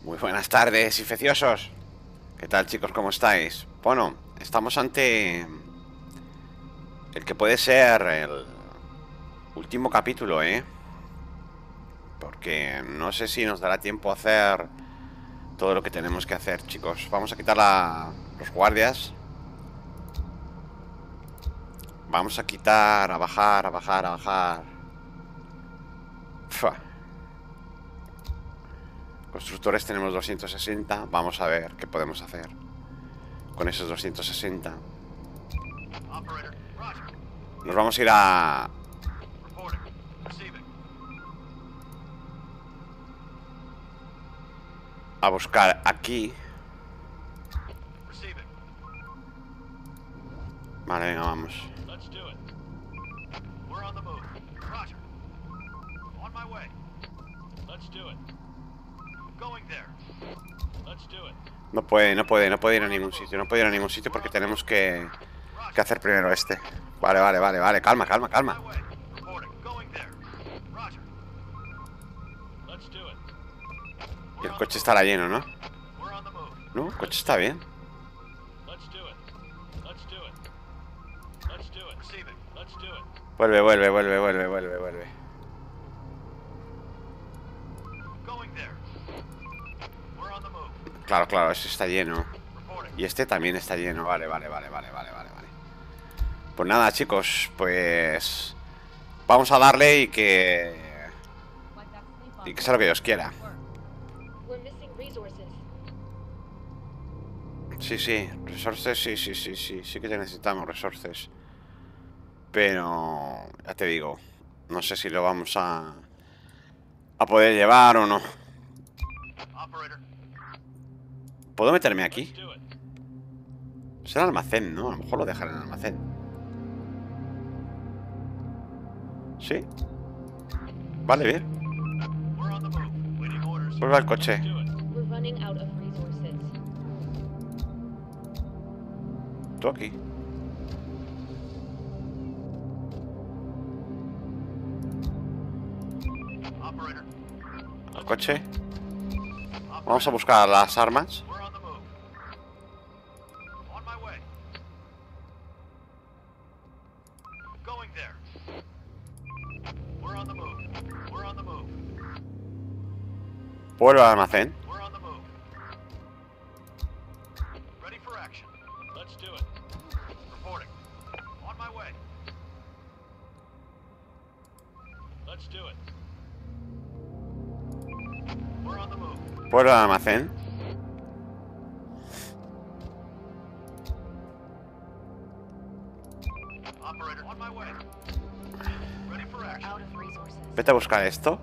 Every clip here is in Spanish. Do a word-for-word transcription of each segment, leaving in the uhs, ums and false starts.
Muy buenas tardes, infecciosos. ¿Qué tal, chicos? ¿Cómo estáis? Bueno, estamos ante el que puede ser el último capítulo, ¿eh? Porque no sé si nos dará tiempo a hacer todo lo que tenemos que hacer, chicos. Vamos a quitar a los guardias. Vamos a quitar, a bajar, a bajar, a bajar. Fua. Constructores tenemos doscientos sesenta. Vamos a ver qué podemos hacer con esos doscientos sesenta. Nos vamos a ir a... a buscar aquí. Vale, venga, vamos. No puede, no puede, no puede ir a ningún sitio. No puede ir a ningún sitio porque tenemos que, que hacer primero este. Vale, vale, vale, vale. Calma, calma, calma. Y el coche estará lleno, ¿no? No, el coche está bien. Vuelve, vuelve, vuelve, vuelve, vuelve, vuelve. Claro, claro, ese está lleno. Y este también está lleno. Vale, vale, vale, vale, vale, vale, vale. Pues nada, chicos, pues vamos a darle y que... Y que sea lo que Dios quiera. Sí, sí, resources, sí, sí, sí, sí. Sí que te necesitamos resources. Pero... ya te digo, no sé si lo vamos a... a poder llevar o no. ¿Puedo meterme aquí? Es el almacén, ¿no? A lo mejor lo dejan en el almacén. Sí. Vale, bien. Vuelve al coche. Tú aquí. Al coche. Vamos a buscar las armas. Vuelve al almacén. Vuelve al almacén. Vete a buscar esto.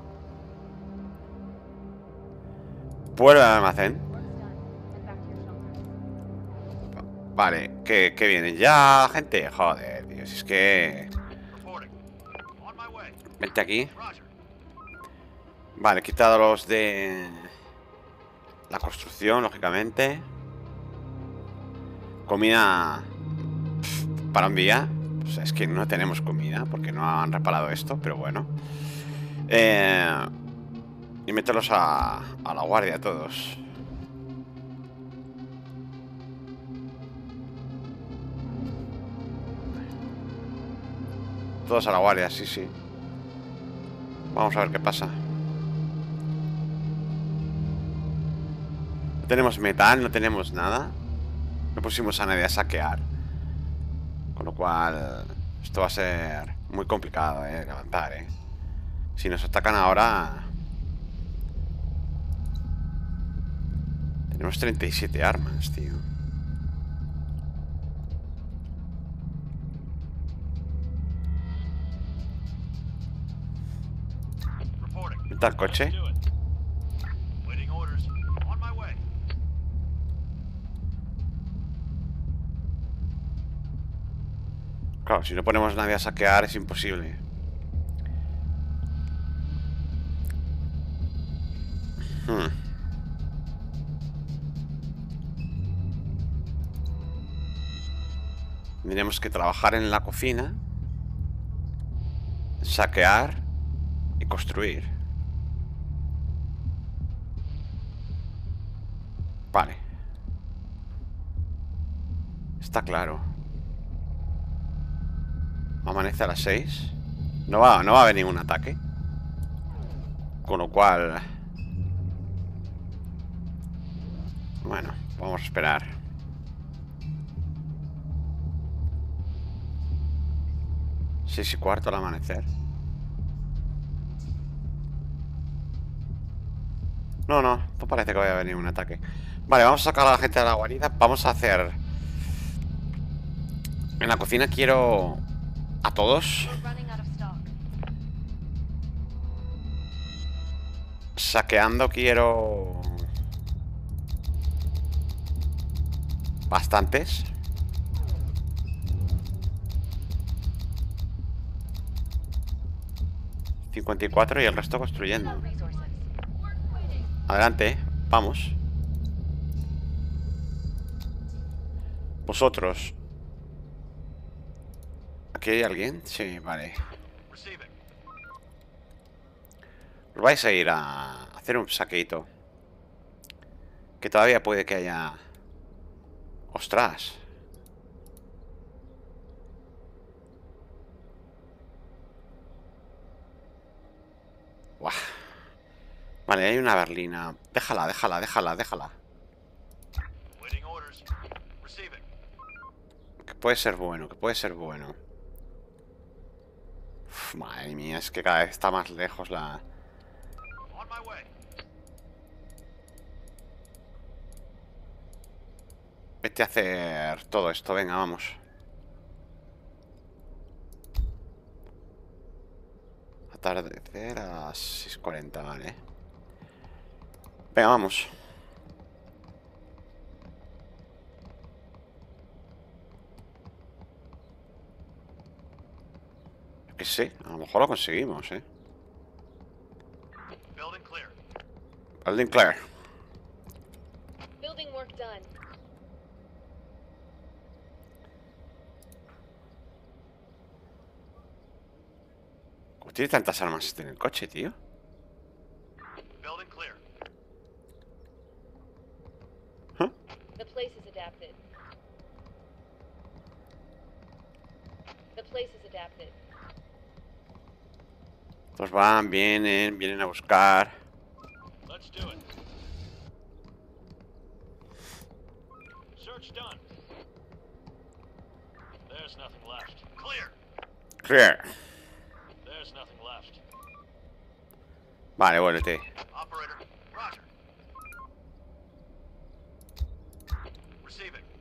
Vuelve al almacén. Vale, que, que vienen ya, gente. Joder, tío, si es que... Vente aquí. Vale, he quitado los de... la construcción, lógicamente. Comida... para un día. Pues es que no tenemos comida porque no han reparado esto, pero bueno. Eh... Y meterlos a, a la guardia todos. Todos a la guardia, sí, sí. Vamos a ver qué pasa. No tenemos metal, no tenemos nada. No pusimos a nadie a saquear. Con lo cual... esto va a ser muy complicado, eh, levantar, eh. Si nos atacan ahora... Tenemos treinta y siete armas, tío. ¿Está el coche? Claro, si no ponemos a nadie a saquear es imposible. Hmm. Tendríamos que trabajar en la cocina, saquear y construir. Vale. Está claro. Amanece a las seis. No va, no va a haber ningún ataque. Con lo cual... Bueno, vamos a esperar. Seis y cuarto al amanecer. No, no, no parece que vaya a venir un ataque. Vale, vamos a sacar a la gente de la guarida. Vamos a hacer... En la cocina quiero... A todos. Saqueando quiero... Bastantes. cincuenta y cuatro y el resto construyendo. Adelante, vamos. Vosotros. ¿Aquí hay alguien? Sí, vale. Os vais a ir a hacer un saqueito. Que todavía puede que haya... ¡Ostras! Buah. Vale, hay una berlina. Déjala, déjala, déjala, déjala. Que puede ser bueno, que puede ser bueno. Uf, madre mía, es que cada vez está más lejos la... Vete a hacer todo esto, venga, vamos. Atardecer a las seis cuarenta, vale. Venga, vamos. Yo qué sé, a lo mejor lo conseguimos, eh. Building clear. Building clear. Building work done. ¿Cómo tiene tantas armas este en el coche, tío? Building clear. ¿Huh? The place is adapted. The place is adapted. Pues van, vienen, vienen a buscar. Let's do it. Search done. There's nothing left. Clear. Clear. There's nothing left. Vale, vuélvete. Operator, Roger. Receiving.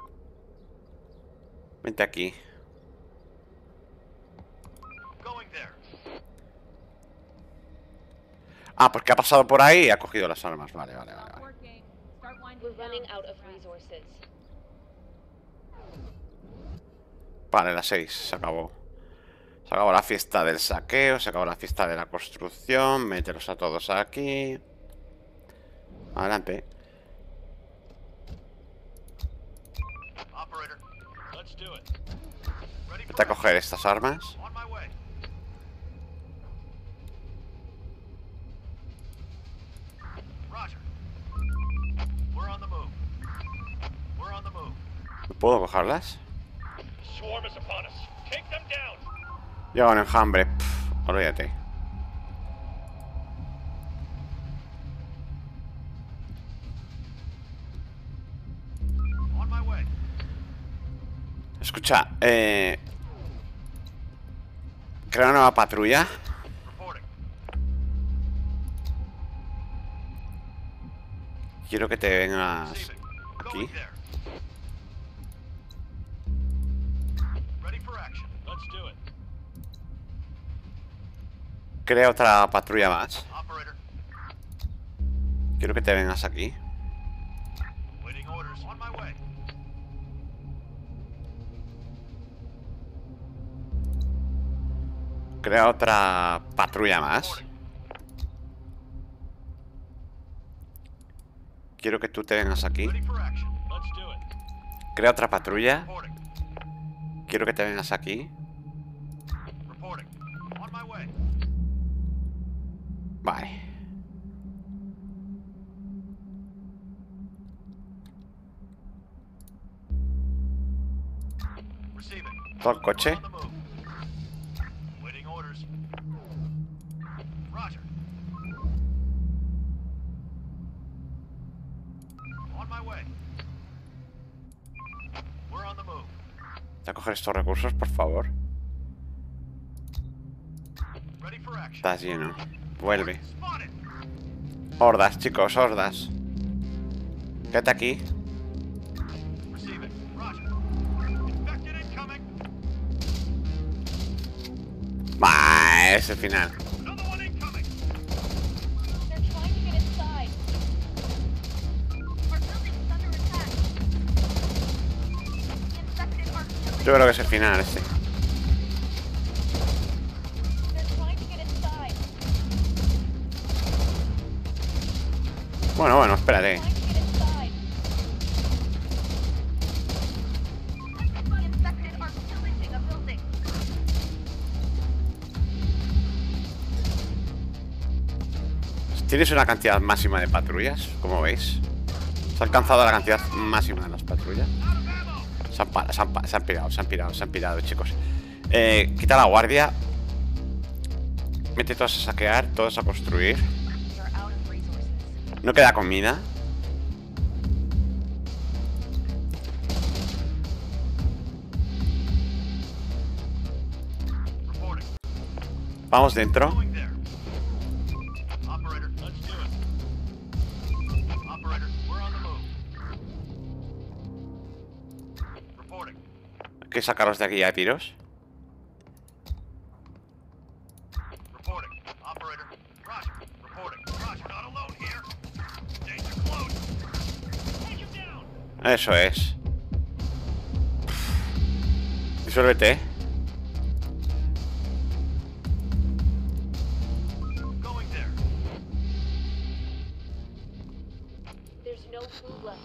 Vente aquí. Going there. Ah, porque ha pasado por ahí y ha cogido las armas. Vale, vale, vale, vale. We're running out of resources. Vale, las seis, se acabó. Se acabó la fiesta del saqueo, se acabó la fiesta de la construcción. Mételos a todos aquí. Adelante. Operator, let's do it. Ready for Vete a coger estas armas. On my way. Roger. We're on the move. We're on the move. ¿No puedo cogerlas? Swarm is upon us. Take them down. Lleva un enjambre. Pff, olvídate. On my way. Escucha, eh... crea una nueva patrulla. Reporting. Quiero que te vengas Receiving. aquí. Going there. Ready for action. Let's do it. Crea otra patrulla más. Operator, Quiero que te vengas aquí. waiting orders. On my way. Crea otra patrulla más. Quiero que tú te vengas aquí. Ready for action. Let's do it. Crea otra patrulla. Reporting. Quiero que te vengas aquí. Reporting. On my way. Vale. todo el coche. On the move. Waiting orders. Roger. On my way. We're on the move. Voy a coger estos recursos, por favor. Ready for action. Estás lleno. Vuelve. Spotted. Hordas, chicos, hordas. Quédate aquí. Receive it. Roger. Infected incoming. Bah, es el final. Another one incoming. They're trying to get inside. Our building's under attack. Infected artillery. Yo creo que es el final este. They're trying to get inside. Bueno, bueno, espérate. Trying to get inside. Infected are pillaging a building. Tienes una cantidad máxima de patrullas, como veis. Se ha alcanzado la cantidad máxima de las patrullas. Se han, pa- se han, pa- se han pirado, se han pirado, se han pirado, chicos. Eh, quita la guardia. Mete todos a saquear, todos a construir. You're out of resources. No queda comida. Reporting. Vamos dentro. Going there. Operator, let's do it. Operator, we're on the move. Reporting. Hay que sacarlos de aquí a tiros. Reporting. Operator. Roger. Reporting. Roger. Not alone here. Danger close. Take him down. Eso es. Disuélvete. Going there. There's no food left.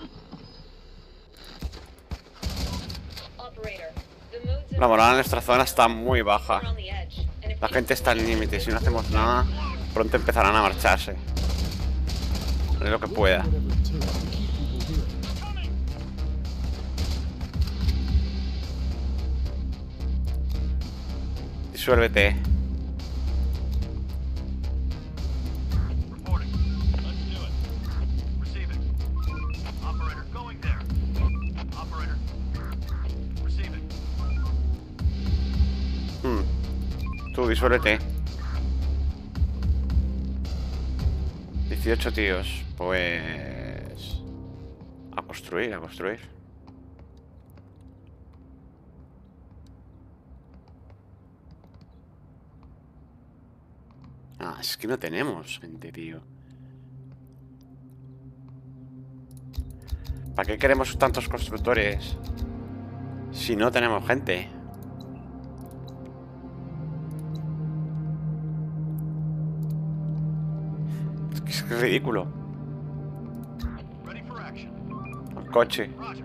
Operator, the mood's in La moral en nuestra zona está muy baja. We're on the edge, and if La we gente está al límite. Si no hacemos nada, pronto empezarán a marcharse. Haré lo que pueda. Whatever it takes to keep people here. Coming. Disuélvete. Reporting. Let's do it. Receive it. Operator, going there. Operator. Receive it. Hmm. Tú, disuélvete. dieciocho tíos. Pues... A construir, a construir. Ah, es que no tenemos gente, tío. ¿Para qué queremos tantos constructores si no tenemos gente? Es que es ridículo. Ready for action. El coche. Roger.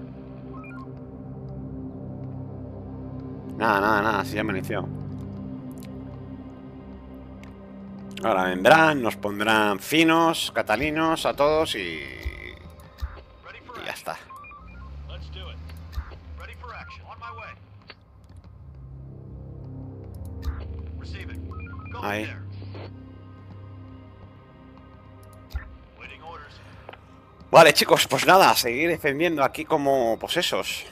Nada, nada, nada, si ya me inició. Ahora vendrán, nos pondrán finos, catalinos a todos y... Ready for y ya action. está. Let's do it. Ready for action. On my way. Receive it. Going Ahí. there. Waiting orders. Vale, chicos, pues nada, seguir defendiendo aquí como posesos.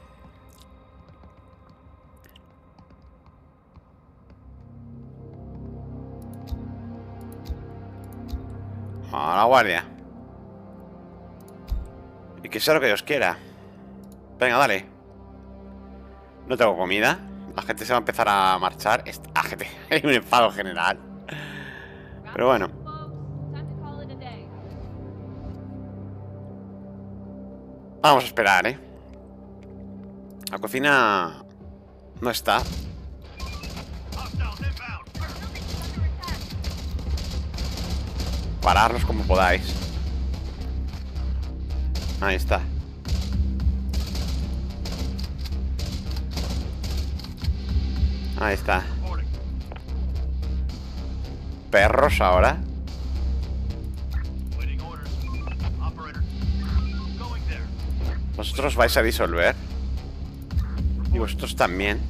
A la guardia. Y que sea lo que Dios quiera. Venga, dale. No tengo comida. La gente se va a empezar a marchar. Est- Ah, gente, hay un enfado general. Pero bueno. Time to call it a day. Vamos a esperar, ¿eh? La cocina no está. Hostiles inbound. Our building's under attack. Pararlos como podáis. Ahí está. Ahí está. Reporting. Perros ahora. Waiting orders. Operator. Going there. Vosotros vais a disolver. Y Y vosotros también.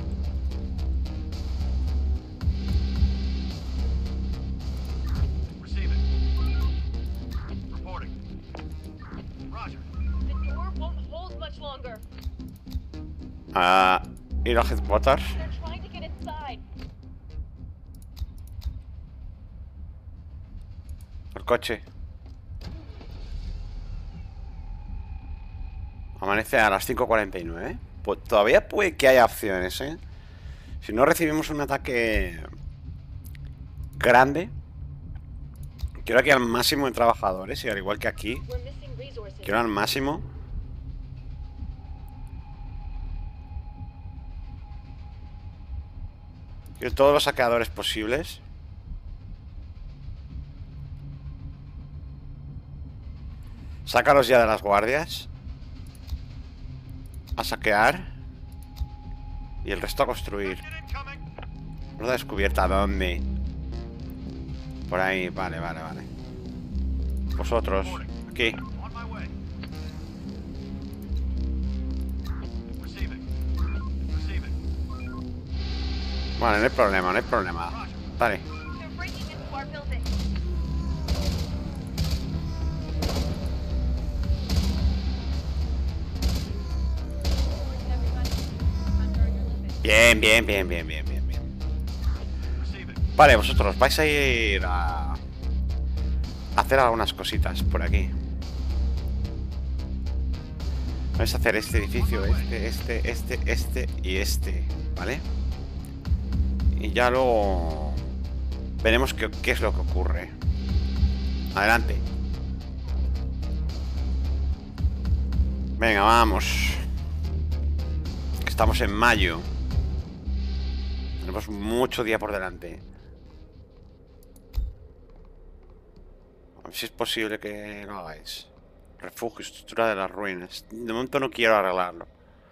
Receiving. Reporting. Roger. The door won't hold much longer. Ah, ir al headquarters. They're trying to get inside. El coche. Amanece a las cinco cuarenta y nueve. Pues todavía puede que haya opciones, ¿eh? Si no recibimos un ataque grande. Quiero aquí al máximo de trabajadores. Y al igual que aquí, We're missing resources. quiero al máximo. Quiero todos los saqueadores posibles. Sácalos ya de las guardias. A saquear. Y el resto a construir. Get incoming. ¿No la descubierta dónde? Por ahí, vale, vale, vale. Vosotros, aquí. On my way. Receiving. Receiving. Vale, no hay problema, no hay problema. Dale. They're breaking into our building. Bien, bien, bien, bien, bien, bien, bien. Receiving. Vale, vosotros vais a ir a... a hacer algunas cositas por aquí. Vais a hacer este edificio, este, este, este, este y este, ¿vale? Y ya luego veremos qué, qué es lo que ocurre. Adelante. Venga, vamos. Que estamos en mayo. Tenemos mucho día por delante. A ver si es posible que lo hagáis. Refugio, estructura de las ruinas. De momento no quiero arreglarlo.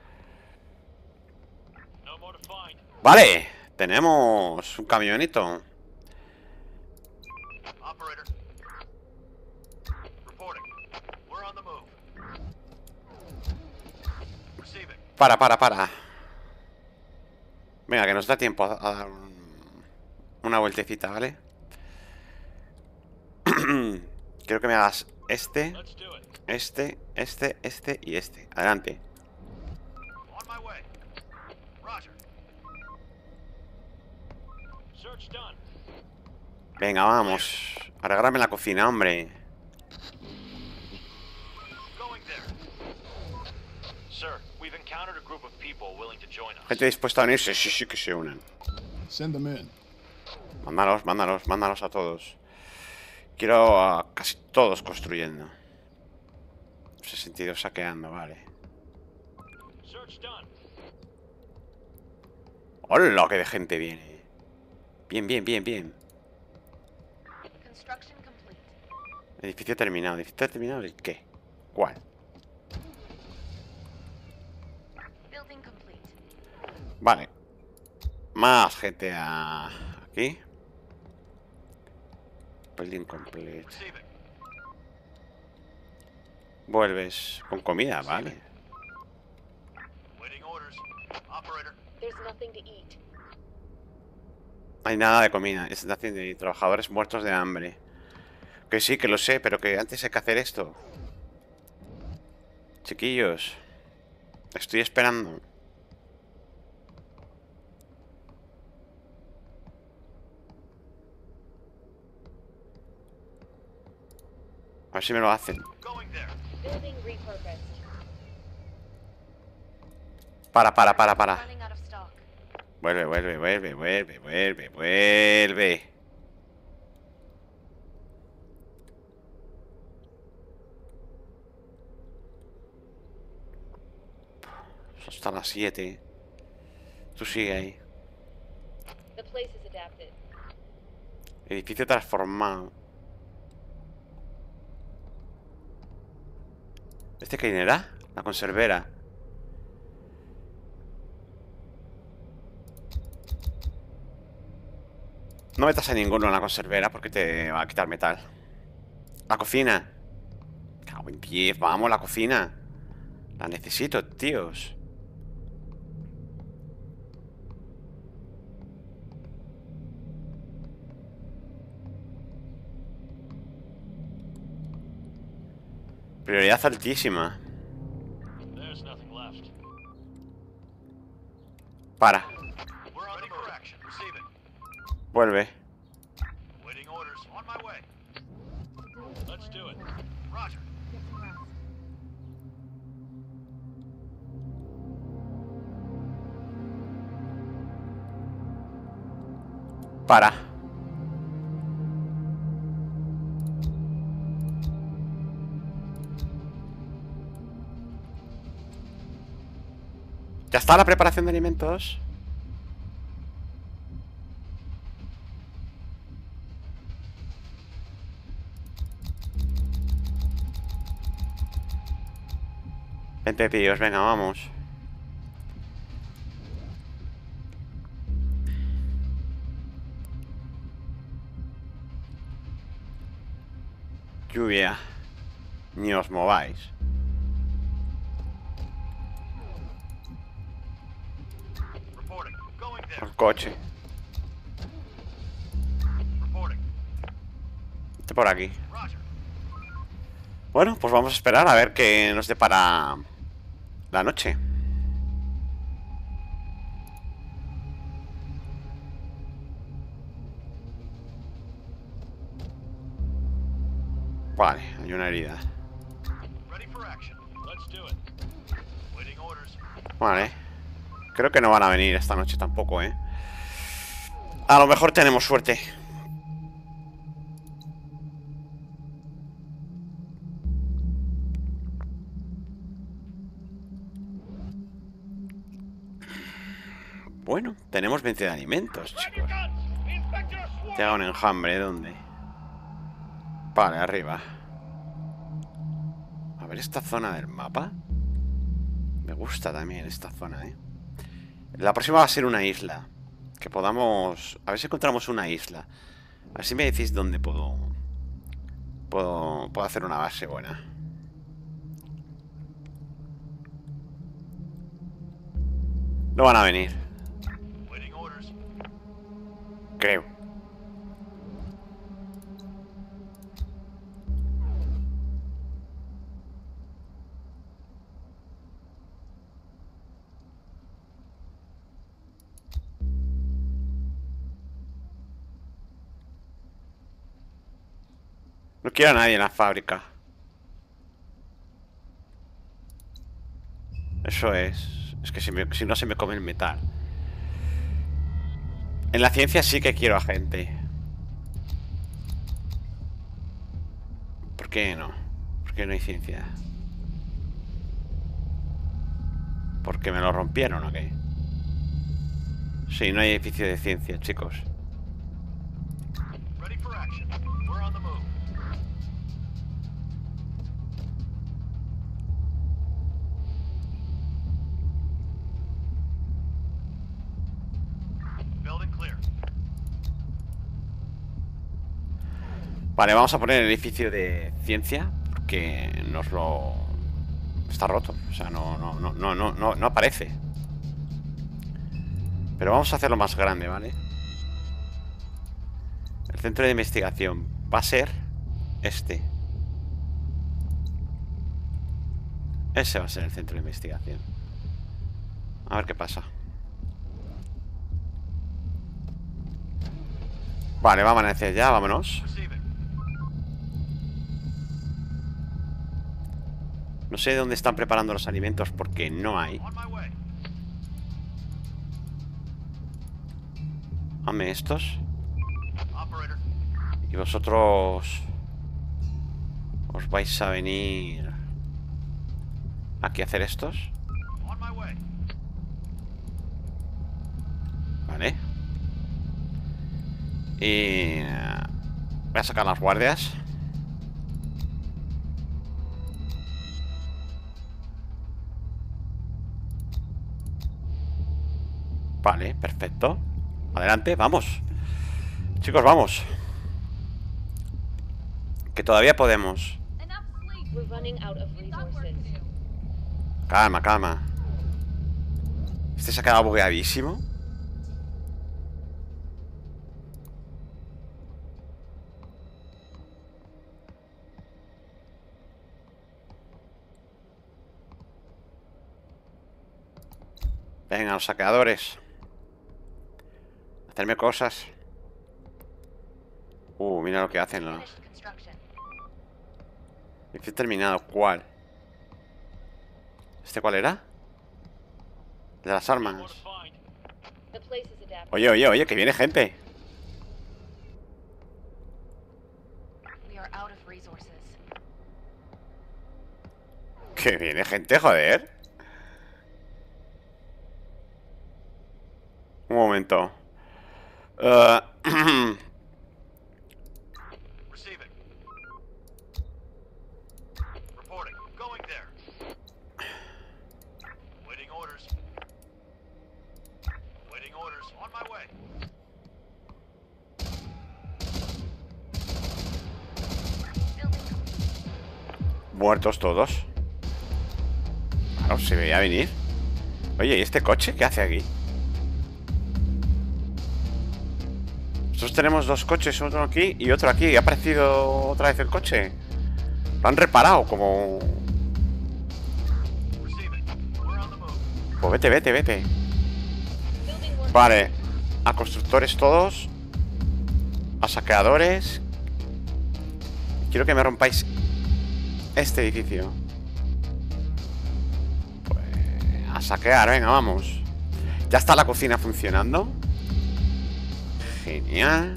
No more to find. Vale, tenemos un camionito. Operator. Reporting. We're on the move. Receiving. Para, para, para. Venga, que nos da tiempo a, a dar un- una vueltecita, ¿vale? Quiero que me hagas este, Let's do it. este, este, este y este. Adelante. On my way. Roger. Search done. Venga, vamos. Arreglarme la cocina, hombre. Going there. Sir, we've encountered a group of people willing to join us. Gente dispuesta a unirse, sí, sí que se unen. Send them in. Mándalos, mándalos, mándalos a todos. Quiero a casi todos construyendo. En ese sentido, saqueando, vale. Search done. ¡Hola! ¡Qué de gente viene! Bien, bien, bien, bien. Construction complete. Edificio terminado. ¿Edificio terminado el qué? ¿Cuál? Building complete. Vale. Más gente a... aquí. Building complete. Receiving. Vuelves con comida, vale. Waiting orders. Operator. There's nothing to eat. No hay nada de comida. Es decir, de trabajadores muertos de hambre. Que sí, que lo sé, pero que antes hay que hacer esto. Chiquillos. Estoy esperando. A ver si me lo hacen. Going there. Building repurposed. Para, para, para, para. Running out of stock. Vuelve, vuelve, vuelve, vuelve, vuelve, vuelve. Hasta las siete. Tú sigue ahí. The place is adapted. Edificio transformado. ¿Este quién era? La conservera. No metas a ninguno en la conservera porque te va a quitar metal. La cocina. Cago en diez, vamos, la cocina. La necesito, tíos. Prioridad altísima. There's nothing left. Para. We're on ready for action. Receiving. Vuelve. Waiting orders. On my way. Let's do it. Roger. Para. ¿Ya está la preparación de alimentos? Vente, tíos, venga, vamos. Lluvia. Ni os mováis. Reporting. Going there. El coche. Reporting. Este por aquí. Roger. Bueno, pues vamos a esperar a ver qué nos depara la noche. Vale, hay una herida. Ready for action. Let's do it. Waiting orders. Vale. Creo que no van a venir esta noche tampoco, ¿eh? A lo mejor tenemos suerte. Bueno, tenemos veinte de alimentos, chicos. Llega un enjambre, ¿dónde? Vale, arriba. A ver esta zona del mapa. Me gusta también esta zona, ¿eh? La próxima va a ser una isla. Que podamos... A ver si encontramos una isla. A ver si me decís dónde puedo... Puedo, puedo hacer una base buena. No van a venir. Waiting orders. Creo. No quiero a nadie en la fábrica. Eso es. Es que si, me- si no se me come el metal. En la ciencia sí que quiero a gente. ¿Por qué no? ¿Por qué no hay ciencia? ¿Porque me lo rompieron o qué? Sí, no hay edificio de ciencia, chicos. Ready for action. We're on the move. Building clear. Vale, vamos a poner el edificio de ciencia. Porque nos lo... Está roto. O sea, no, no, no, no, no, no, no aparece. Pero vamos a hacerlo más grande, ¿vale? El centro de investigación va a ser este. Ese va a ser el centro de investigación. A ver qué pasa. Vale, va a amanecer ya, vámonos. Receiving. No sé dónde están preparando los alimentos porque no hay. On my way. Dame estos. Operator. Y vosotros... Os vais a venir... Aquí a hacer estos. On my way. Vale. Y... eh, voy a sacar las guardias. Vale, perfecto. Adelante, vamos. Chicos, vamos. Que todavía podemos. We're running out of resources. Calma, calma. Este se ha quedado bugueadísimo. Venga, los saqueadores. Hacerme cosas. Uh, mira lo que hacen los... Finished construction. Dice terminado. ¿Cuál? ¿Este cuál era? De las armas. The place is adapted. Oye, oye, oye, que viene gente. We are out of resources. Que viene gente, joder. Un momento. Uh, Receiving. Reporting. Going there. Waiting orders. Waiting orders. On my way. muertos todos. Claro, se veía venir. Oye, ¿y este coche qué hace aquí? Nosotros tenemos dos coches, uno aquí y otro aquí. ¿Ha aparecido otra vez el coche? Lo han reparado como... Receiving. We're on the move. Pues vete, vete, vete. Building work. Vale. A constructores todos. A saqueadores. Quiero que me rompáis este edificio. Pues... a saquear, venga, vamos. Ya está la cocina funcionando. Genial.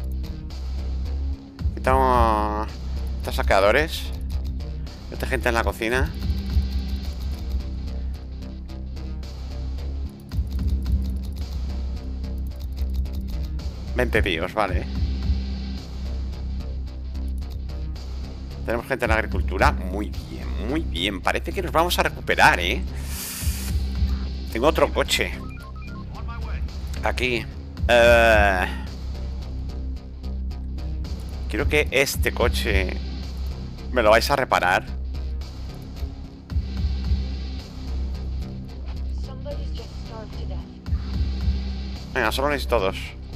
Quitamos estos saqueadores. Esta gente en la cocina. veinte tíos, vale. Tenemos gente en la agricultura. Muy bien, muy bien. Parece que nos vamos a recuperar, ¿eh? Tengo otro coche On my way. aquí. Eh, quiero que este coche me lo vais a reparar. Somebody's just starved to death. Venga, solo necesito dos.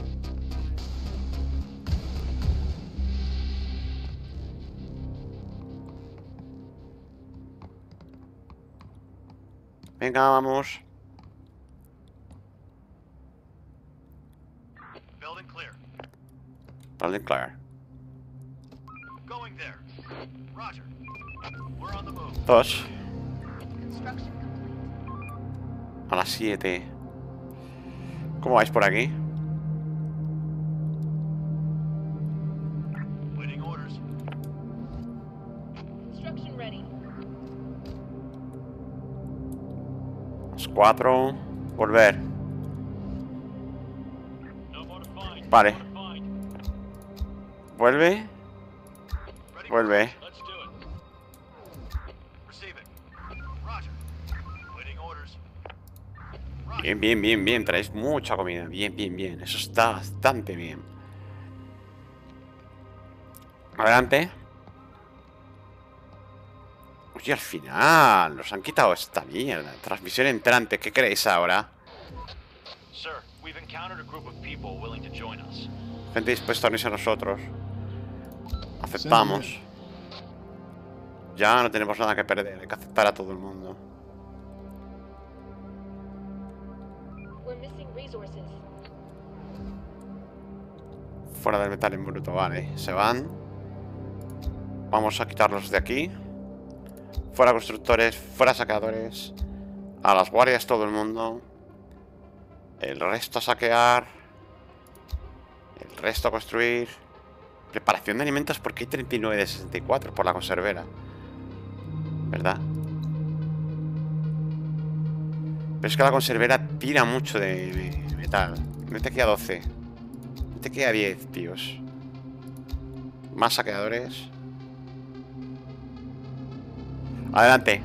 Venga, vamos. Building clear. Vale, claro. Going there. Roger. We're on the move. Dos. Construction complete. A las siete. ¿Cómo vais por aquí? Waiting orders. Construction ready. Las cuatro. Volver. No more to find. Vale. No more to find. Vuelve. Ready. Vuelve. Let's do it. Receiving. Roger. Waiting orders. Roger. Bien, bien, bien, bien. Traéis mucha comida. Bien, bien, bien. Eso está bastante bien. Adelante. Oye, al final nos han quitado esta mierda. Transmisión entrante. ¿Qué queréis ahora? Sir, we've encountered a group of people willing to join us. Gente dispuesta a unirse a nosotros. Aceptamos. Ya no tenemos nada que perder. Hay que aceptar a todo el mundo. We're missing resources. Fuera del metal en bruto, vale. Se van. Vamos a quitarlos de aquí. Fuera constructores, fuera saqueadores. A las guardias todo el mundo. El resto a saquear. El resto a construir. Preparación de alimentos porque hay treinta y nueve de sesenta y cuatro por la conservera. ¿Verdad? Pero es que la conservera tira mucho de metal. No te queda doce. No te queda diez, tíos. Más saqueadores. Adelante.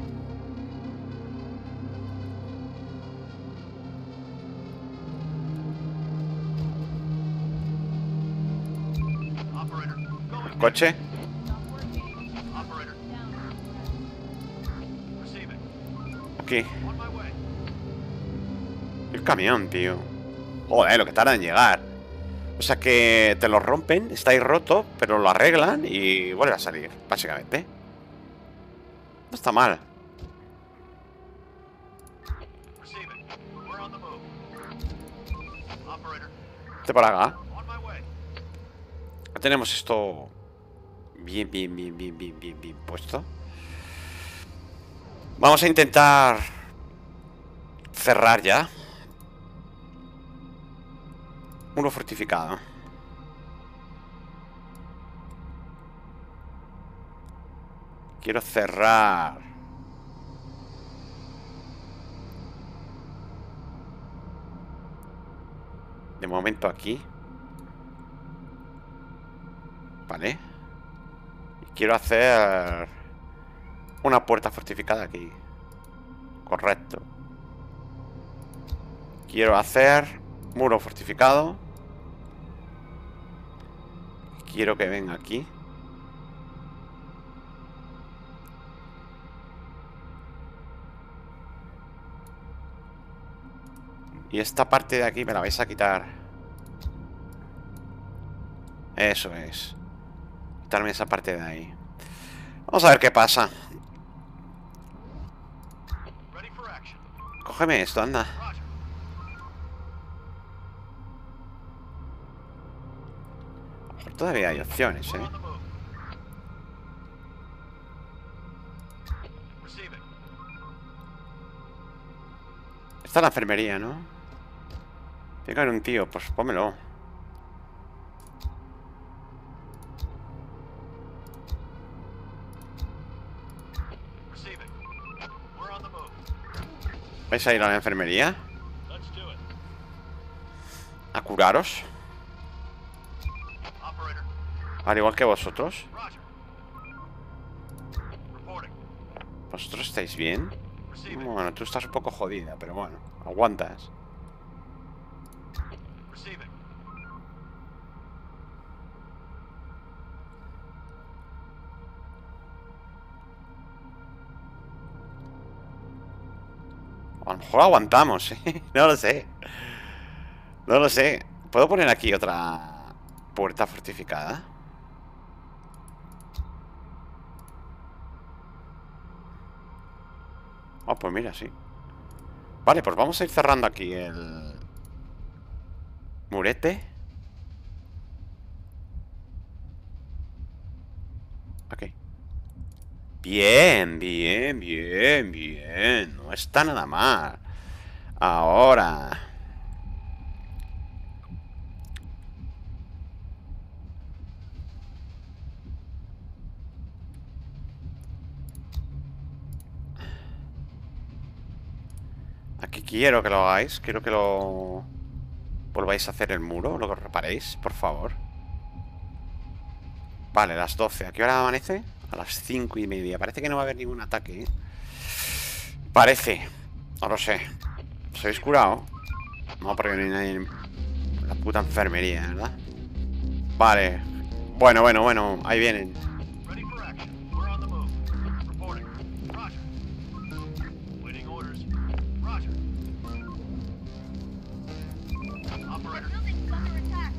Operator. Going. Coche. Operator. Receiving. Aquí. On my way. El camión, tío. Joder, lo que tarda en llegar. O sea que te lo rompen, está ahí roto, pero lo arreglan y vuelve a salir, básicamente. No está mal. Receiving. We're on the Vete para acá. On my way. Ya tenemos esto bien, bien, bien, bien, bien, bien, bien puesto. Vamos a intentar cerrar ya. Muro fortificado. Quiero cerrar. De momento aquí. Vale. Y quiero hacer una puerta fortificada aquí. Correcto. Quiero hacer muro fortificado. Quiero que venga aquí. Y esta parte de aquí me la vais a quitar. Eso es. Quitarme esa parte de ahí. Vamos a ver qué pasa. Ready for action. Cógeme esto, anda. Roger. Todavía hay opciones, We're eh. on the move. Receiving. Esta es la enfermería, ¿no? Tiene que haber un tío, pues pónmelo. Receiving. We're on the move. ¿Vais a ir a la enfermería? Let's do it. A curaros. Operator. Al igual que vosotros. Roger. Reporting. ¿Vosotros estáis bien? Receiving. Bueno, tú estás un poco jodida, pero bueno, aguantas. Receiving. A lo mejor aguantamos, ¿eh? No lo sé. No lo sé. ¿Puedo poner aquí otra puerta fortificada? Oh, pues mira, sí. Vale, pues vamos a ir cerrando aquí el murete. Ok. Bien, bien, bien, bien. No está nada mal. Ahora. Aquí quiero que lo hagáis. Quiero que lo volváis a hacer el muro. Lo que reparéis, por favor. Vale, las doce. ¿A qué hora amanece? A las cinco y media. Parece que no va a haber ningún ataque, ¿eh? Parece. No lo sé. ¿Os habéis curado? No, porque no hay nadie en la puta enfermería, ¿verdad? Vale. Bueno, bueno, bueno. Ahí vienen. Ready for action. We're on the move. Reporting. Roger. Waiting orders. Roger. Operator. Building's under attack.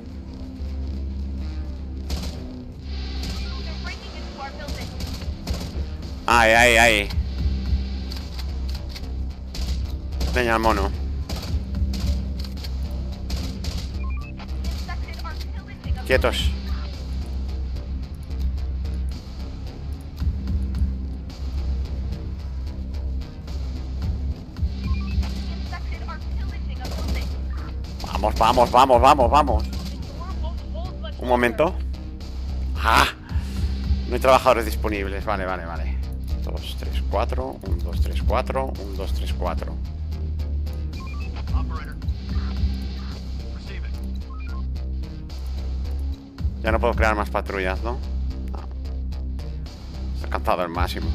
They're breaking into our building. Ay, ay, ay. Leña al mono. Infected are pillaging a Quietos. Infected are pillaging a building. Vamos, vamos, vamos, vamos, vamos. The door won't hold much Un momento. Ah, no hay trabajadores disponibles. Vale, vale, vale. dos, tres, cuatro. uno, dos, tres, cuatro. uno, dos, tres, cuatro. Operator. Receiving. Ya no puedo crear más patrullas, ¿no? No. Se ha alcanzado el máximo.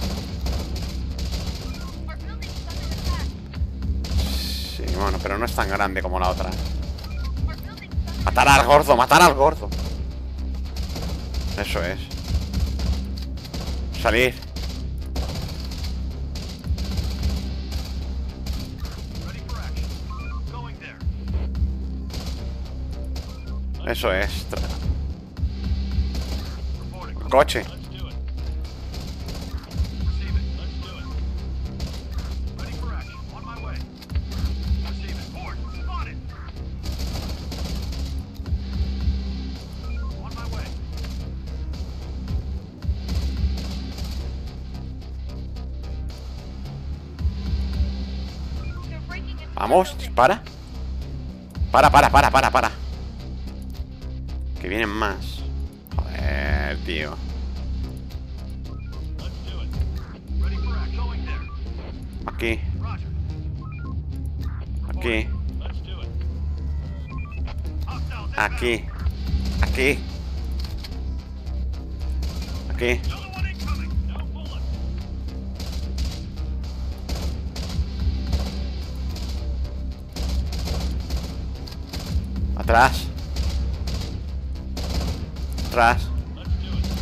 Our building's under attack. Sí, bueno, pero no es tan grande como la otra. Our building's under Matar al gordo, matar al gordo. Eso es. Salir. Ready for action. Going there. Eso es. Tra- Reporting. Coche. Let's do it. Receiving. Let's do it. Ready for action. On my way. Receiving. Board. Spotted. Vamos, dispara. Para, para, para, para, para. Que vienen más. Joder, tío. Let's do it. Ready for act. Going there. Aquí, Roger. aquí, Let's do it. Hostiles aquí, aquí, aquí. inbound. Another one incoming. No bullets. Atrás. Atrás. Let's do it.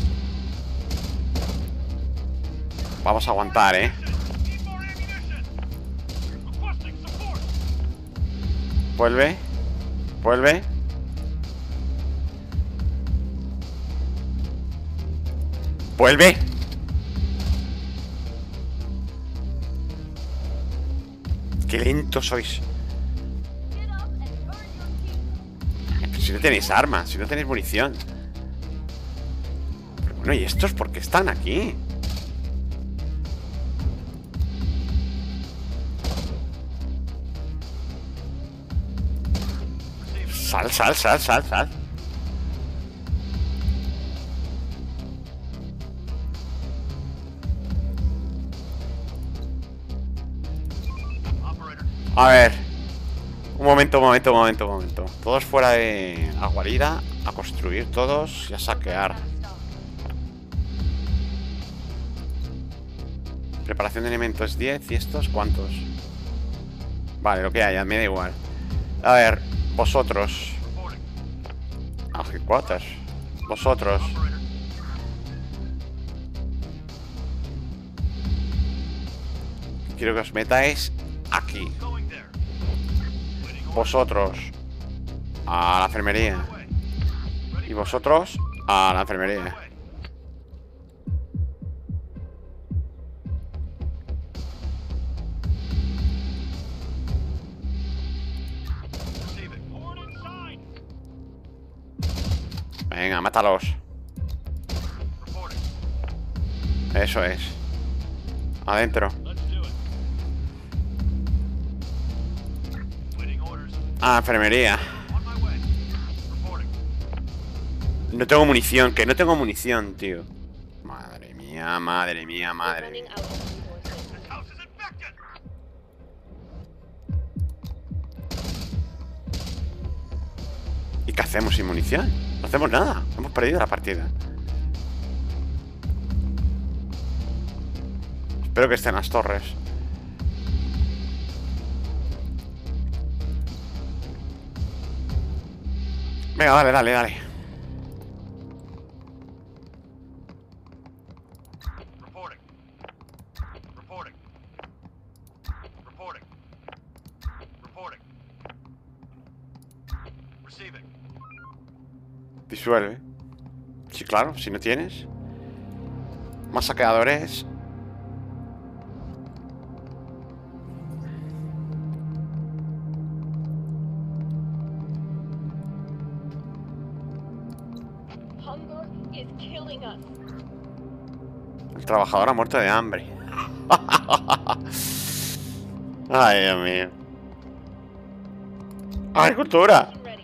Vamos a aguantar, eh. Need more ammunition. Requesting support. Vuelve. Vuelve. Vuelve. Qué lento sois. Get up and burn your keys. Pero si no tenéis armas, si no tenéis munición. Pero bueno, ¿y estos por qué están aquí? Sal, sal, sal, sal, sal. Operator. A ver. Un momento, un momento, un momento, un momento. Todos fuera de la guarida. A construir todos y a saquear. Preparación de elementos diez. ¿Y estos cuántos? Vale, lo que haya, me da igual. A ver, vosotros. Reporting. Ah, headquarters. Vosotros. Operator. Quiero que os metáis aquí. Going there. Waiting orders. Vosotros a la enfermería. Away. Ready Y vosotros a la enfermería. away. Receiving. Horde inside. Venga, mátalos. Reporting. Eso es. Adentro. Let's do it. Waiting orders. A la enfermería. On my way. Reporting. No tengo munición, que no tengo munición, tío. Madre mía, madre mía, madre Running mía. out of resources. This house is infected. ¿Y qué hacemos sin munición? No hacemos nada. Hemos perdido la partida. Espero que estén las torres. Venga, dale, dale, dale. Reporting. Reporting. Reporting. Reporting. Receiving. Disuelve. Sí, claro, si no tienes. Más saqueadores. Hunger is killing us. El trabajador ha muerto de hambre. Ay, Dios mío. ¡Agricultura! Ready.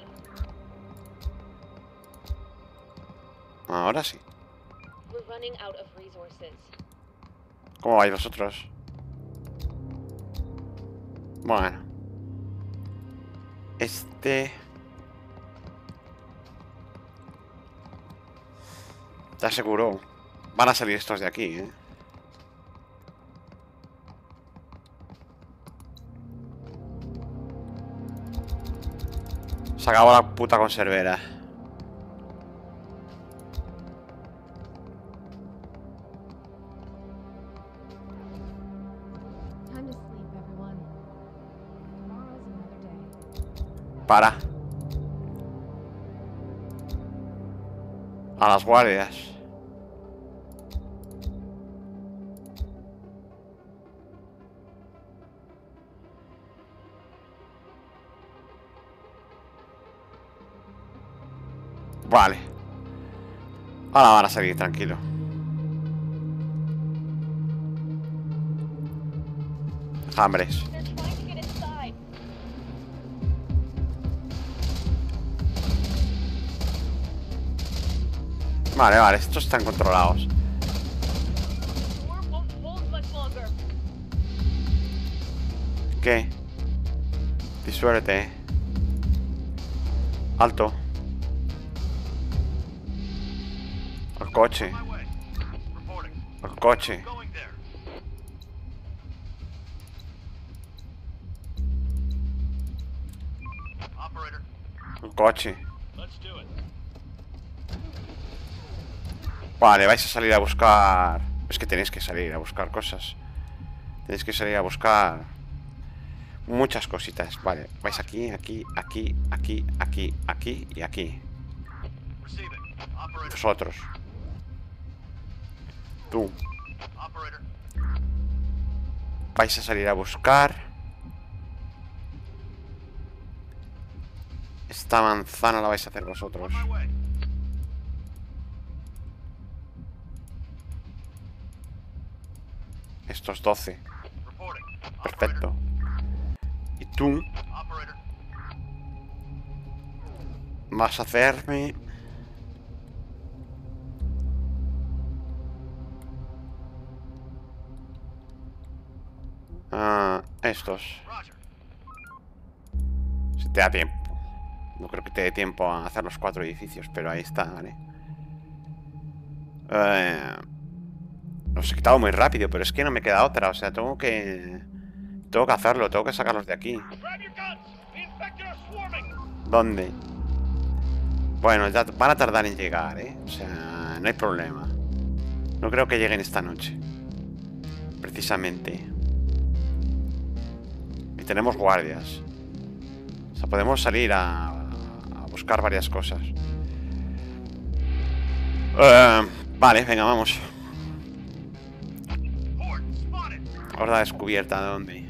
Ahora sí. We're running out of resources. ¿Cómo vais vosotros? Bueno. Este... Te aseguro. Van a salir estos de aquí, ¿eh? Se acabó la puta conservera. Time to sleep, everyone. Tomorrow's another day. Para. A las guardias. Vale. Ahora van a salir, tranquilo. Hambres. They're trying to get inside. Vale, vale, estos están controlados. War won't hold much longer. ¿Qué? Disuéltate. Alto. El coche. My way. Reporting. El coche. Going there. Operator, El coche. let's do it. Vale, vais a salir a buscar... Es que tenéis que salir a buscar cosas. Tenéis que salir a buscar... Muchas cositas. Vale, vais aquí, aquí, aquí, aquí, aquí, aquí y aquí. Receive it. Operator, Vosotros. Tú. operator. Vais a salir a buscar... Esta manzana la vais a hacer vosotros. On my way. Estos doce. Reporting. Perfecto. Y tú Operator, vas a hacerme... Ah, estos. Roger. Si te da tiempo. No creo que te dé tiempo a hacer los cuatro edificios, pero ahí está, ¿vale? Eh, los he quitado muy rápido, pero es que no me queda otra. O sea, tengo que... Tengo que hacerlo, tengo que sacarlos de aquí. Grab your guns. The infected are swarming. ¿Dónde? Bueno, ya van a tardar en llegar, ¿eh? O sea, no hay problema. No creo que lleguen esta noche. Precisamente. Y tenemos guardias. O sea, podemos salir a, a buscar varias cosas. Eh, vale, venga, vamos. Horde spotted. Horda descubierta, ¿de dónde?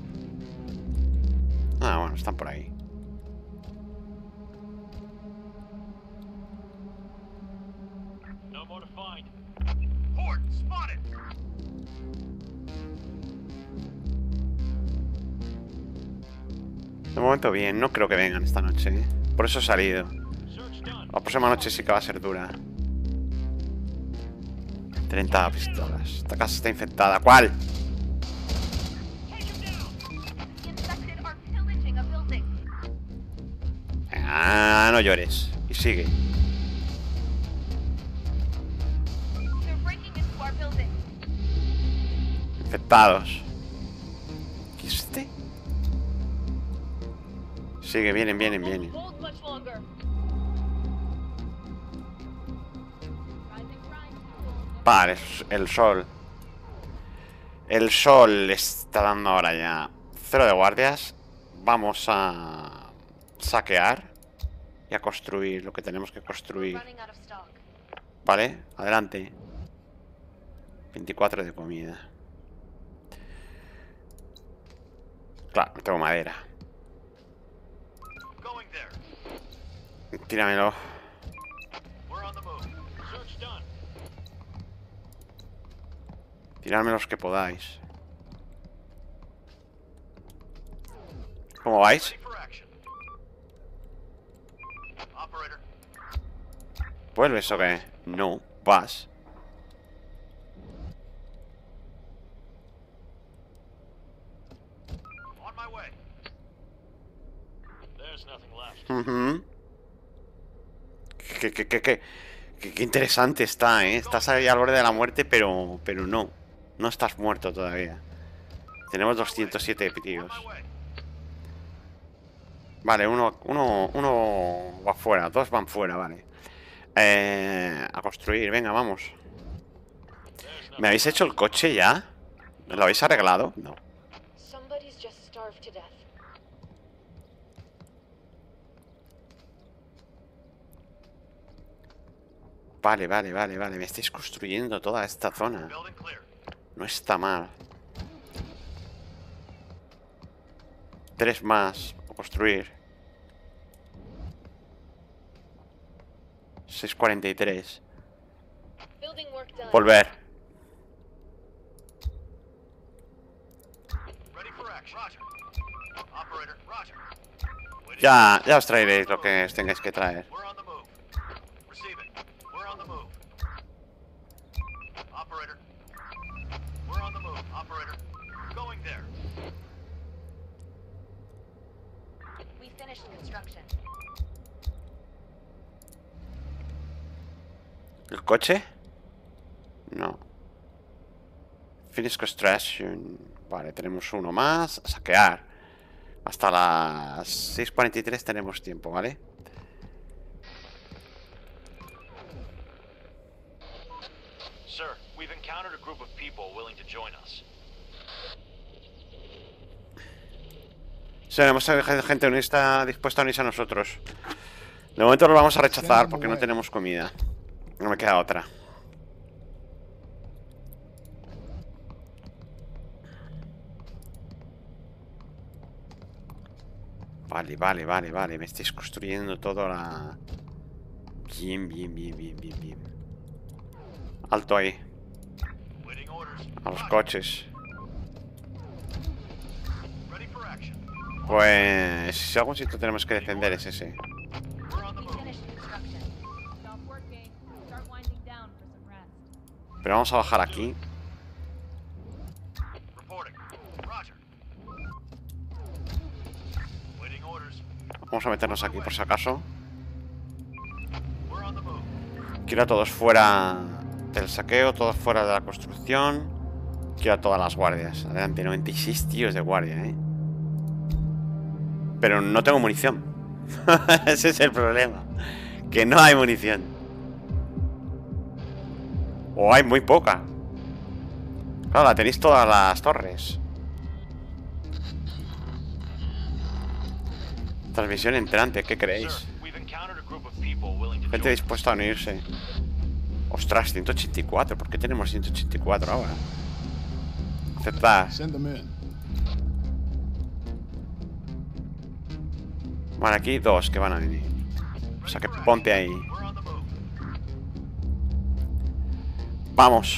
Ah, bueno, están por ahí. No more to find. Horde spotted. De momento bien, no creo que vengan esta noche, ¿eh? Por eso he salido. Search done. La próxima noche sí que va a ser dura. treinta pistolas. Esta casa está infectada. ¿Cuál? Take him down. The infected are pillaging a building. Ah, no llores. Y sigue. They're breaking into our building. Infectados. ¿Qué es este? Sigue, vienen, vienen, vienen. Won't hold much longer. Vale, el sol. El sol está dando ahora ya. Cero de guardias. Vamos a saquear y a construir lo que tenemos que construir. Running out of stock. Vale, adelante. veinticuatro de comida. Claro, no tengo madera. Going there. Tíramelo. We're on the move. Search done. Tiradme los que podáis. ¿Cómo vais? Ready for action. Operator, ¿Vuelves o qué? No, vas. on my way. There's nothing left. Ujú. Qué, qué, qué, qué, qué- qué interesante está, ¿eh? Estás ahí al borde de la muerte, pero, pero no. No estás muerto todavía. Tenemos doscientos siete On tíos. my way. Vale, uno, uno, uno va fuera, dos van fuera, vale. Eh, a construir, venga, vamos. ¿Me habéis hecho el coche ya? ¿Lo habéis arreglado? No. Somebody's just starved to death. Vale, vale, vale, vale. Me estáis construyendo toda esta zona. Building clear. No está mal. Tres más por construir. seis cuarenta y tres. Building work done. Volver. Ready for action. Roger. Operator, Roger. Waiting. Ya, ya os traeréis lo que os tengáis que traer. We're on the move. Receive it. We're We're on the move. Operator. We're on the move. Operator. Going there. We finished construction. ¿El coche? No. Finish construction. Vale, tenemos uno más. A saquear. Hasta las seis cuarenta y tres tenemos tiempo, ¿vale? Sir, we've encountered a group of people willing to join us. Sí, tenemos gente que está dispuesta a unirse a nosotros. De momento lo vamos a rechazar porque no tenemos comida. No me queda otra. Vale, vale, vale, vale. Me estáis construyendo todo la... Bien, bien, bien, bien, bien, bien. Alto ahí. Waiting orders. A los coches. Ready for action. Pues... Si algún sitio tenemos que defender es ese. We're on the We move. finished construction. Stop working. Start winding down for some rest. Pero vamos a bajar aquí. Reporting. Roger. Waiting orders. Vamos a meternos aquí por si acaso. We're on the move. Quiero a todos fuera del saqueo, todos fuera de la construcción. Quiero a todas las guardias. Adelante, noventa y seis tíos de guardia, ¿eh? Pero no tengo munición. Ese es el problema. Que no hay munición. O hay muy poca. Claro, la tenéis todas las torres. Transmisión entrante, ¿qué creéis? Sir, we've encountered a group of people willing to Gente join us. dispuesta a unirse. Ostras, ciento ochenta y cuatro. ¿Por qué tenemos ciento ochenta y cuatro ahora? Aceptar. Send them in. Vale, aquí dos que van a venir. O sea que ponte ahí. We're on the move. Vamos.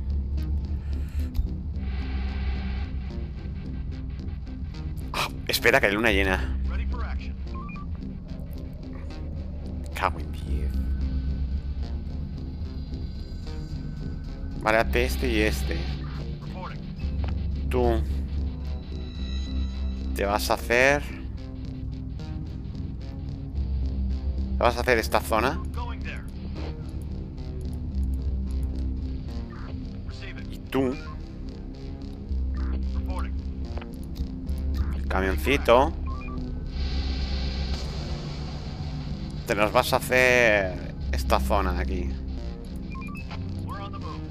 Ah, espera, que hay luna llena. Ready for action. Cago en diez. Vale, hazte este y este. Reporting. Tú te vas a hacer... Te vas a hacer esta zona. Going there. Receive Y it. tú, Reporting. el camioncito, te nos vas a hacer esta zona de aquí. We're on the move.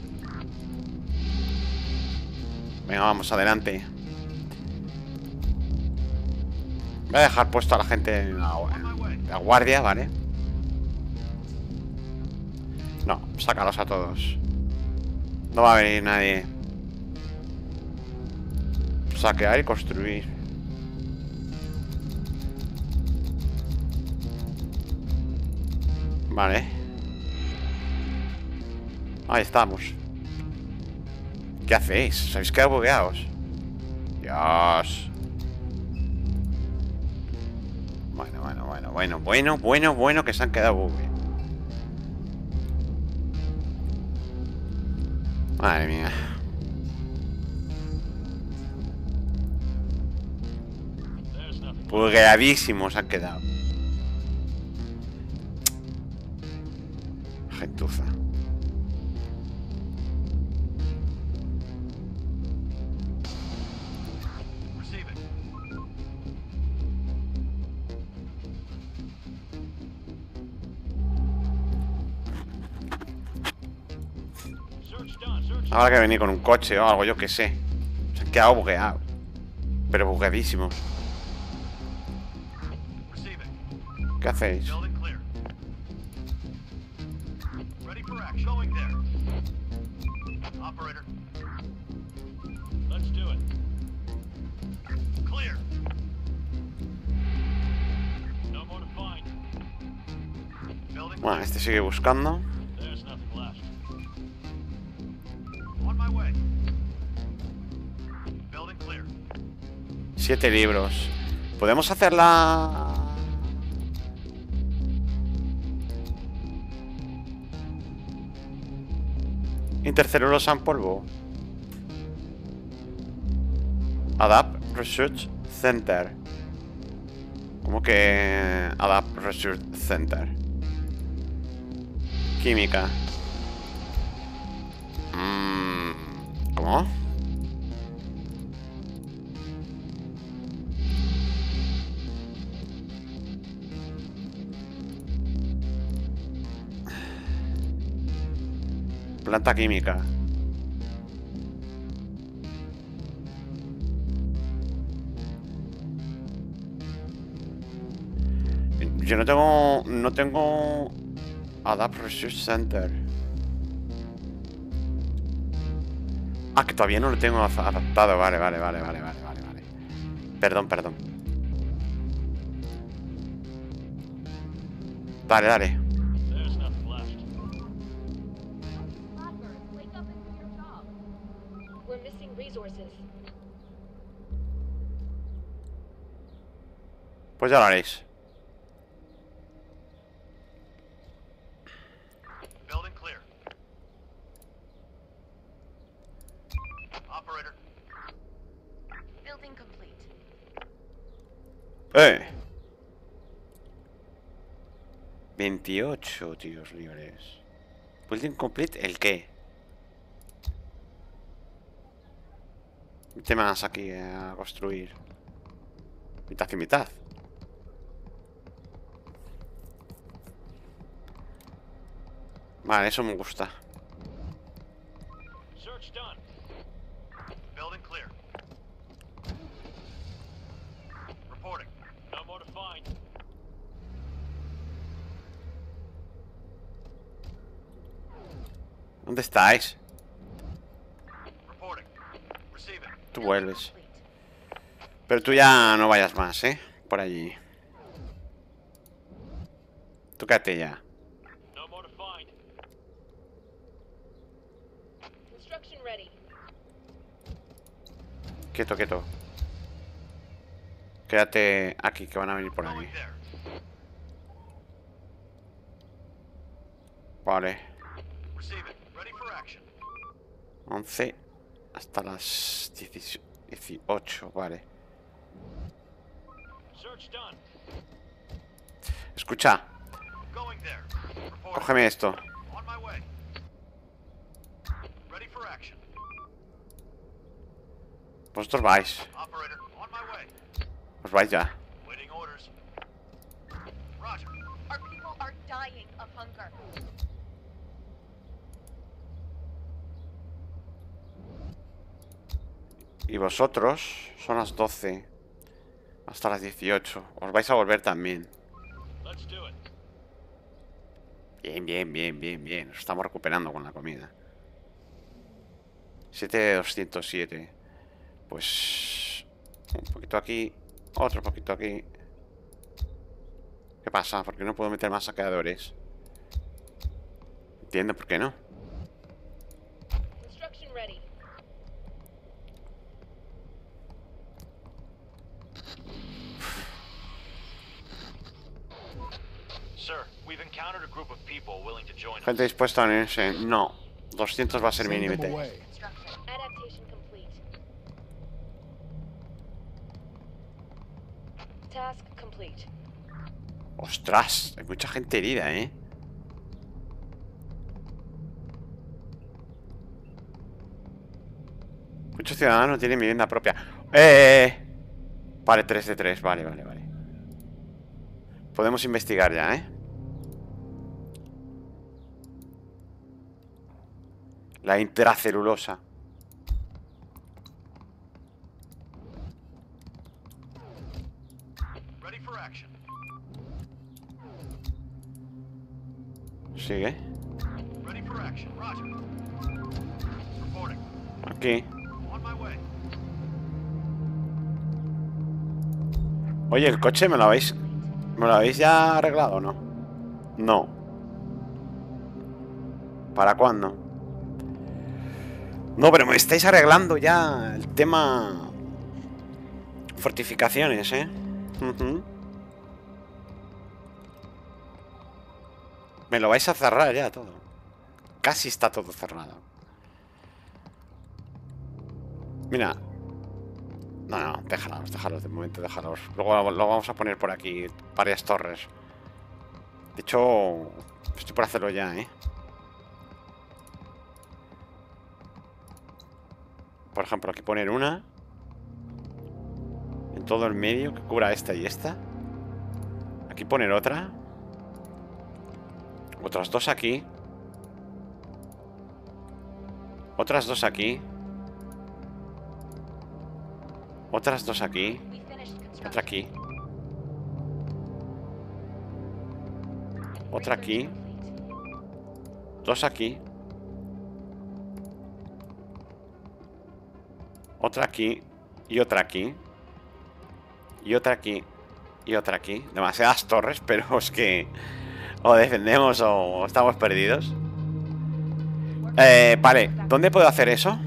Venga, vamos, adelante. Voy a dejar puesto a la gente en la, en la guardia, ¿vale? No, sácalos a todos. No va a venir nadie. Saquear y construir. Vale. Ahí estamos. ¿Qué hacéis? ¿Os habéis quedado bugueados? Dios. Bueno, bueno, bueno, bueno, bueno, bueno, bueno que se han quedado bugueados. Madre mía. There's nothing. Bugueadísimos han quedado. Gentuza. Receive it. Search done. Search. Habrá que venir con un coche o algo, yo que sé. Se han quedado bugueados. Pero bugueadísimos. Receive it. ¿Qué hacéis? Building clear. Ready for action. Going there. Operator. Let's do it. Clear. No more to find. Building Bueno, este sigue buscando. There's nothing left. On my way. Building clear. Siete libros. ¿Podemos hacerla? Intercelulosa en polvo. Adapt Research Center. ¿Cómo que Adapt Research Center? Química. Mm, ¿Cómo? Planta química. Yo no tengo... No tengo... Adapt Research Center. Ah, que todavía no lo tengo adaptado. Vale, vale, vale, vale, vale, vale, vale. Perdón, perdón. Dale, dale. There's nothing left. Blackbird, wake up and do your job. We're missing resources. Pues ya lo haréis. Building clear. Operator. Building complete. ¡Eh! veintiocho tíos libres. Building complete, ¿el qué? Vete más aquí a construir. Mitad y mitad. Vale, eso me gusta. Search done. Building clear. Reporting. No more to find. ¿Dónde estáis? Reporting. Receiving. Tú Building vuelves. complete. Pero tú ya no vayas más, ¿eh? Por allí. Tú quédate ya. No more to find. Construction ready. Quieto, quieto. Quédate aquí, que van a venir por aquí. Going there. Vale. Receiving. Ready for action. once hasta las dieciocho, vale. Search done. Escucha, Going there. Reporting. cógeme esto. On my way. Ready for action. Vosotros vais. Operator, on my way. Os vais ya. Waiting orders. Roger. Our people are dying of hunger. Y vosotros son las doce. Hasta las dieciocho. Os vais a volver también. Let's do it. Bien, bien, bien, bien, bien. Nos estamos recuperando con la comida. siete de doscientos siete. Pues... un poquito aquí. Otro poquito aquí. ¿Qué pasa? ¿Por qué no puedo meter más saqueadores? Entiendo por qué no. Construction ready. Sir, we've encountered a group of people willing to join us. Gente dispuesta a unirse. No. doscientos va a ser mi Send them límite. away. Construction. Adaptation complete. Task complete. Ostras, hay mucha gente herida, ¿eh? Muchos ciudadanos tienen vivienda propia. ¡Eh! Vale, tres de tres, vale, vale, vale. Podemos investigar ya, ¿eh? La intracelulosa. Ready for action. Sigue. Ready for action. Roger. Reporting. Aquí. On my way. Oye, ¿el coche me lo habéis... ¿Me lo habéis ya arreglado o no? No. ¿Para cuándo? No, pero me estáis arreglando ya el tema... Fortificaciones, ¿eh? Ujú. Me lo vais a cerrar ya todo. Casi está todo cerrado. Mira. No, no, déjalos, déjalos, de momento déjalos. Luego lo vamos a poner por aquí, varias torres. De hecho, estoy por hacerlo ya, ¿eh? Por ejemplo, aquí poner una en todo el medio que cubra esta y esta. Aquí poner otra. Otras dos aquí. Otras dos aquí. Otras dos aquí. We finished construction. Otra aquí. Otra aquí. Dos aquí. Otra aquí. Y otra aquí. Y otra aquí. Y otra aquí. Demasiadas torres, pero es que o defendemos o estamos perdidos. Eh, vale, ¿dónde puedo hacer eso?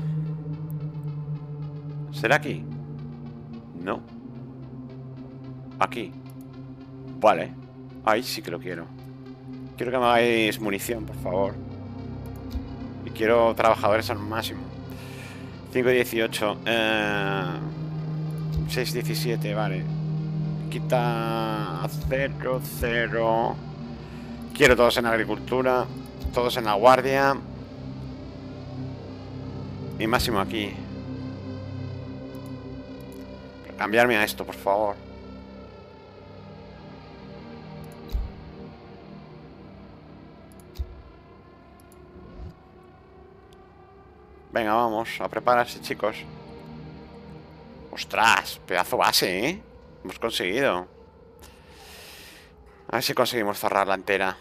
¿Será aquí? No. Aquí. Vale. Ahí sí que lo quiero. Quiero que me hagáis munición, por favor. Y quiero trabajadores al máximo. cinco dieciocho. Eh, seis diecisiete, vale. Quita cero, cero. Quiero todos en agricultura. Todos en la guardia. Y máximo aquí. Pero cambiarme a esto, por favor. Venga, vamos, a prepararse, chicos. ¡Ostras! Pedazo base, ¿eh? Hemos conseguido. A ver si conseguimos cerrar la entera.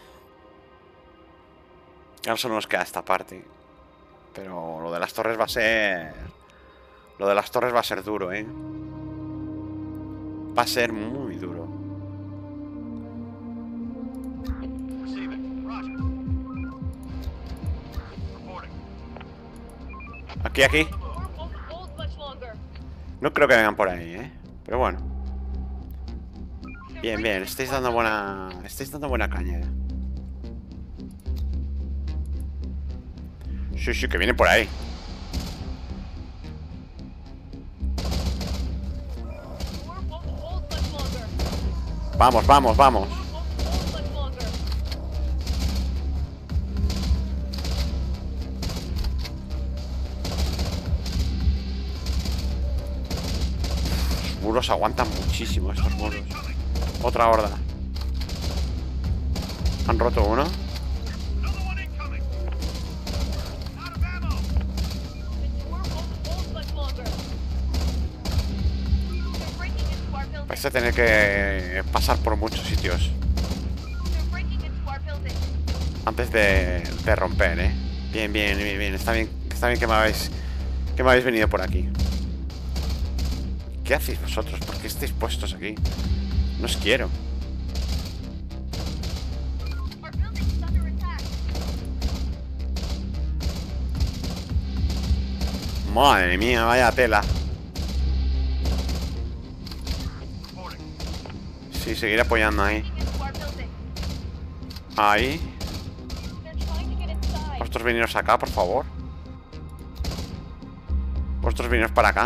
Ahora solo nos queda esta parte. Pero lo de las torres va a ser... Lo de las torres va a ser duro, ¿eh? Va a ser muy duro. Receiving. Roger. Reporting. Aquí, aquí. War won't hold much longer. No creo que vengan por ahí, ¿eh? Pero bueno. Bien, bien. Estáis dando buena... Estáis dando buena caña. Sí, sí, que viene por ahí. War won't hold much longer. Vamos, vamos, vamos. War won't hold much longer. Los muros aguantan muchísimo, estos muros. Otra horda. Han roto uno. Another one incoming. Out of ammo. The war won't hold much longer. They're breaking into our building. Vais a tener que pasar por muchos sitios They're breaking into our building. antes de, de romper, ¿eh? Bien, bien, bien, bien. Está bien, está bien que me habéis, que me habéis venido por aquí. ¿Qué hacéis vosotros? ¿Por qué estáis puestos aquí? No os quiero. Our building is under attack. Madre mía, vaya tela. Reporting. Sí, seguir apoyando ahí. Breaking into our building. Ahí. They're trying to get inside. Vosotros veniros acá, por favor. Vosotros veniros para acá.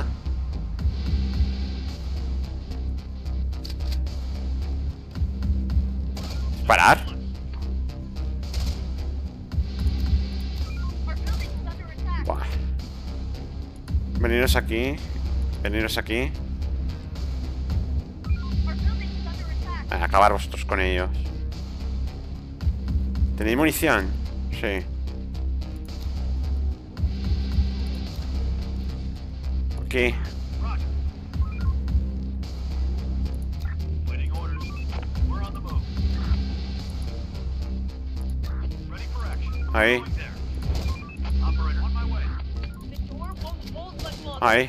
Parar. Our building is under attack. Buah. Veniros aquí. Veniros aquí. Our building is under attack. A acabar vosotros con ellos. ¿Tenéis munición? Sí. Aquí. Roger. Waiting orders. We're on the move. Ready for action. Ahí. Going there. Operator, on my way. The door won't hold much longer. Ahí.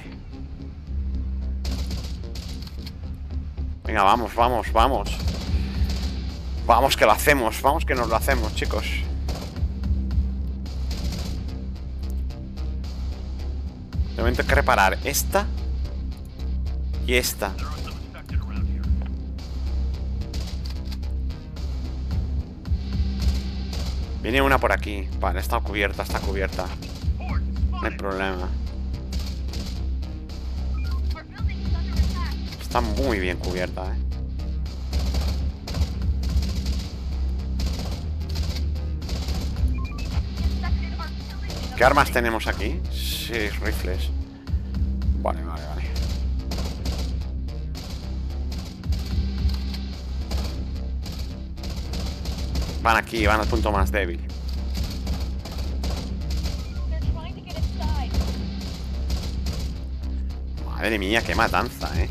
Venga, vamos, vamos, vamos. Vamos que lo hacemos. Vamos que nos lo hacemos, chicos. De momento hay que reparar esta y esta. There are some infected around here. Viene una por aquí. Vale, está cubierta, está cubierta. Horde, No hay spotted. problema. está muy bien cubierta, ¿eh? Infected are pillaging ¿Qué armas tenemos aquí? Seis rifles. Vale, vale, vale. Van aquí, van al punto más débil. They're trying to get inside. Madre mía, qué matanza, ¿eh?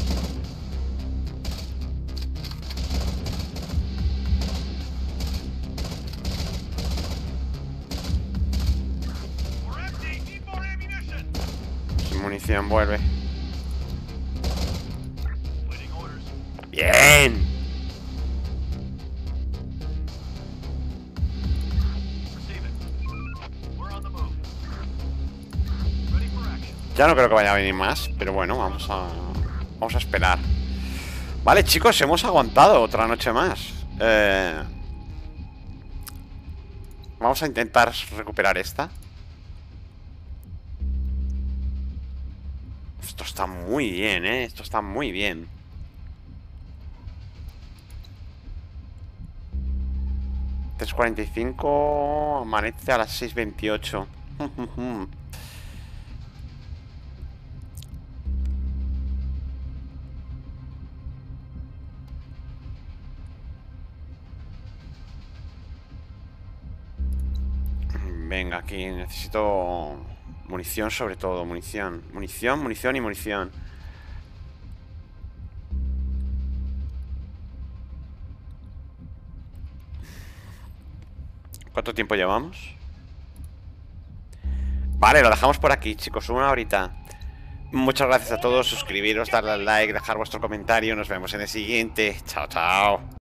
We're empty. Need more ammunition. Sin munición, vuelve. Waiting orders. ¡Bien! Receive it. We're on the move. Ready for action. Ya no creo que vaya a venir más, pero bueno, vamos a... Vamos a esperar. Vale, chicos, hemos aguantado otra noche más. Eh... Vamos a intentar recuperar esta. Esto está muy bien, ¿eh? Esto está muy bien. tres cuarenta y cinco, amanece a las seis veintiocho. Venga, aquí necesito munición, sobre todo, munición. Munición, munición y munición. ¿Cuánto tiempo llevamos? Vale, lo dejamos por aquí, chicos, una horita. Muchas gracias a todos, suscribiros, darle al like, dejar vuestro comentario. Nos vemos en el siguiente. Chao, chao.